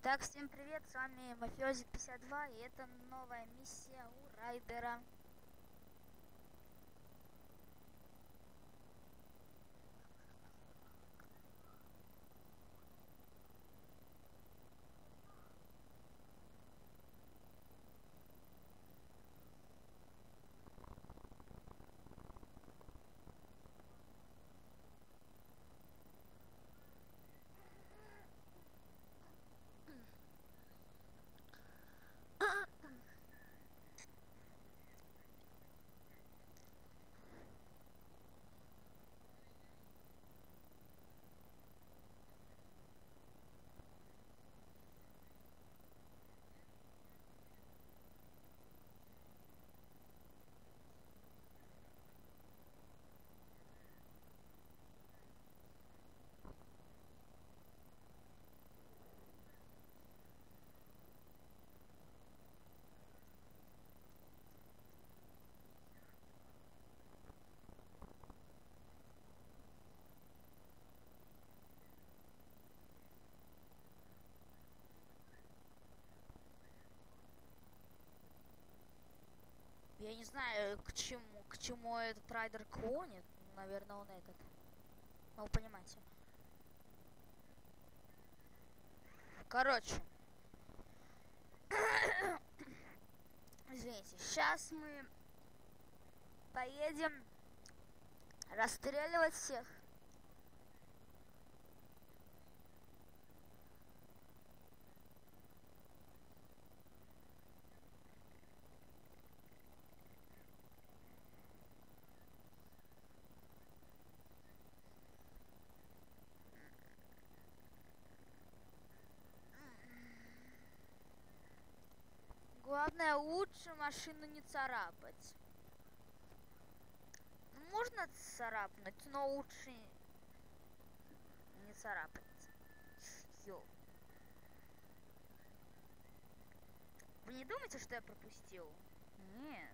Итак, всем привет, с вами Мафиози 52, и это новая миссия у Райдера. Я не знаю, к чему этот Райдер клонит. Наверное, он этот. Ну, вы понимаете. Короче. Извините, сейчас мы поедем расстреливать всех. Главное, лучше машину не царапать. Можно царапнуть, но лучше не царапать. Йоу. Вы не думаете, что я пропустил? Нет.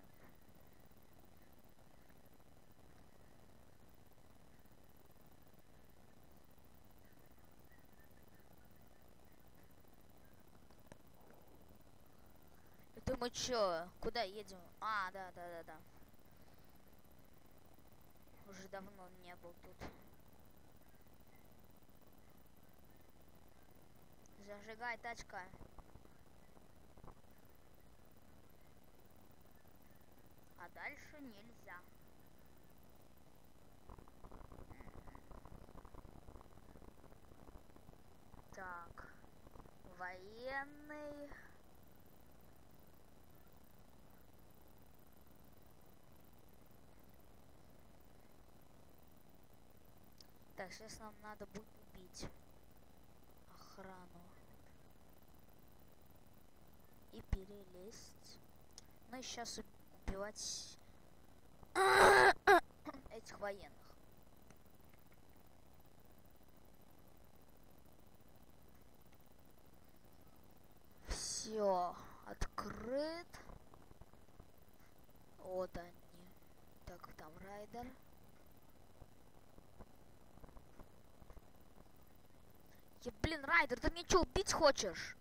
Это мы чё? Куда едем? А, да. Уже давно не был тут. Зажигай, тачка. А дальше нельзя. Так. Военный. Так, сейчас нам надо будет убить охрану. И перелезть. Ну и сейчас убивать этих военных. Все, открыт. Вот они. Так, там Райдер. Блин, Райдер, ты мне что, убить хочешь?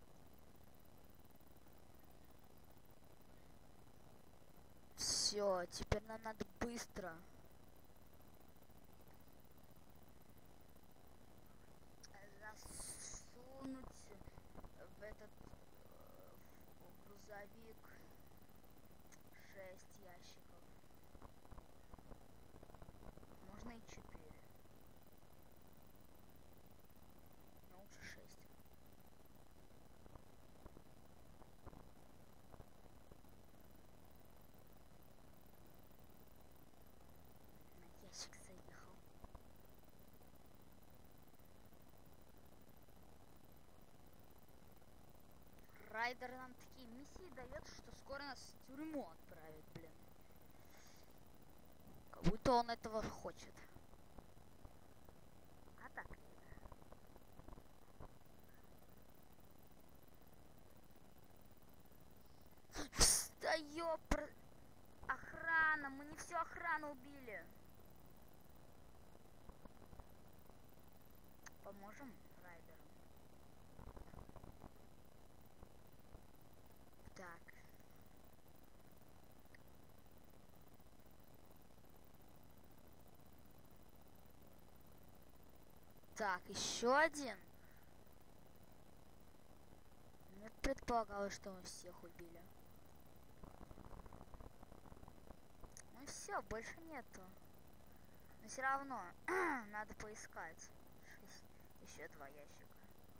Все, теперь нам надо быстро засунуть в этот в грузовик 6 ящиков. Можно и 4. Но лучше 6. На ящик заехал. Райдер нам такие миссии дает, что скоро нас в тюрьму отправят, блин. Как будто он этого хочет. А так нет. Да ёпр... Охрана! Мы не всю охрану убили. Поможем Райдеру. Так, еще один. Мне предполагалось, что мы всех убили. Ну все, больше нету. Но все равно надо поискать. Еще 2 ящика.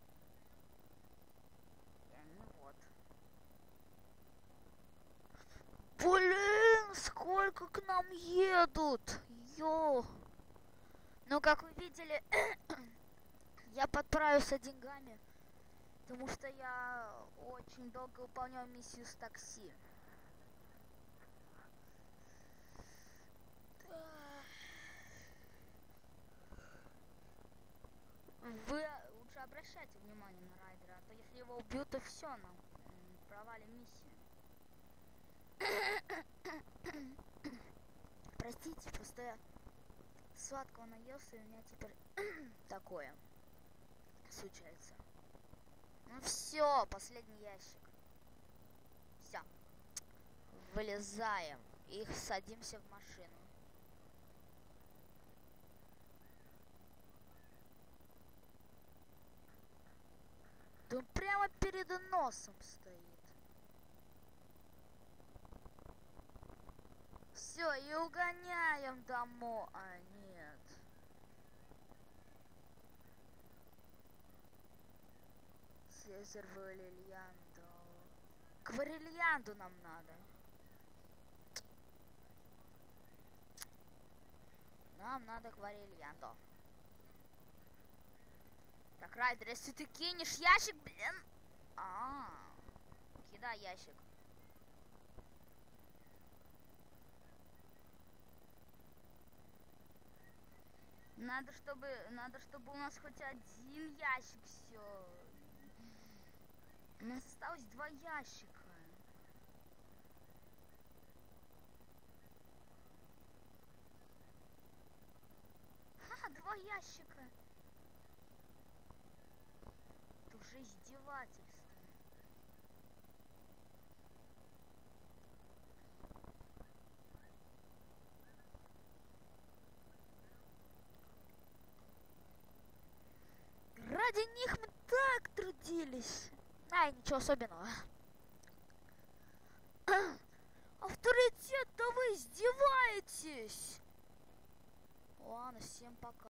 И они вот. Блин, сколько к нам едут! Йо! Ну, как вы видели, я подправился деньгами, потому что я очень долго выполнял миссию с такси. Вы лучше обращайте внимание на Райдера, а то если его убьют, то все, нам провалим миссию. Простите, просто я сладкого наелся, и у меня теперь такое случается. Ну все, последний ящик. Все. Вылезаем и садимся в машину. Да он прямо перед носом стоит. Все, и угоняем домой. А, нет. Цезарь Валерьянду. К Валерьянду нам надо. Нам надо к Валерьянду. Так, Райдер, если ты кинешь ящик, блин. Кидай ящик. Надо, чтобы у нас хоть один ящик все. У нас осталось 2 ящика. Ха, 2 ящика. Это уже издевательство. Ради них мы так трудились. Ничего особенного. Авторитет, да вы издеваетесь. Ладно, всем пока.